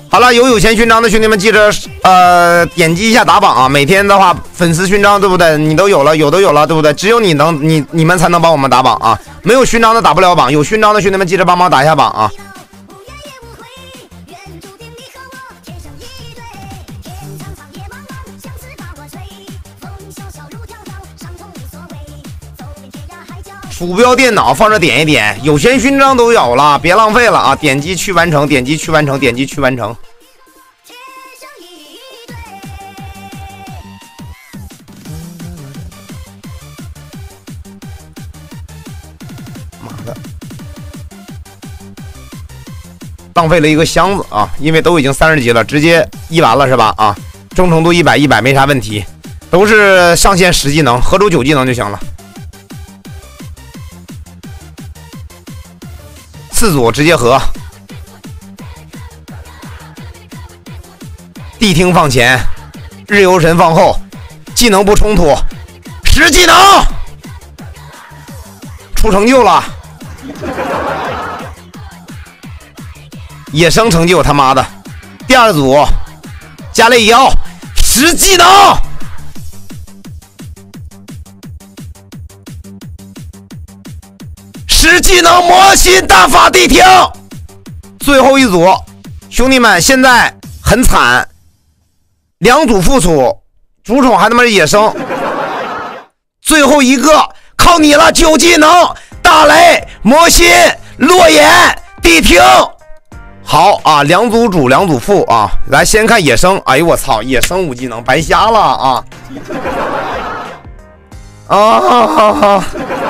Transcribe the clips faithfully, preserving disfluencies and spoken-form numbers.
好了，有有钱勋章的兄弟们记着，呃，点击一下打榜啊！每天的话，粉丝勋章对不对？你都有了，有都有了，对不对？只有你能，你你们才能帮我们打榜啊！没有勋章的打不了榜，有勋章的兄弟们记着帮忙打一下榜啊！鼠标电脑放这点一点，有钱勋章都有了，别浪费了啊！点击去完成，点击去完成，点击去完成。妈的，浪费了一个箱子啊！因为都已经三十级了，直接一完了是吧？啊，忠诚度一百，一百没啥问题，都是上线十技能，合出九技能就行了。四组直接合，谛听放前，日游神放后，技能不冲突，十技能出成就了，野生成就他妈的，第二组加类妖，十技能。十技能魔心大法谛听，最后一组，兄弟们现在很惨，两组副主，主宠还他妈是野生，最后一个靠你了，九技能大雷魔心落眼谛听，好啊，两组主两组副啊，来先看野生，哎呦我操，野生五技能白瞎了啊啊哈哈哈。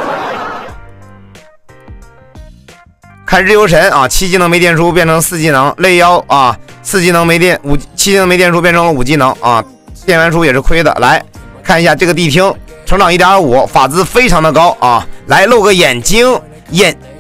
看日游神啊，七技能没电书变成四技能，类妖啊，四技能没电，五七技能没电书变成了五技能啊，电完书也是亏的。来看一下这个谛听，成长 一点五， 法姿非常的高啊，来露个眼睛，眼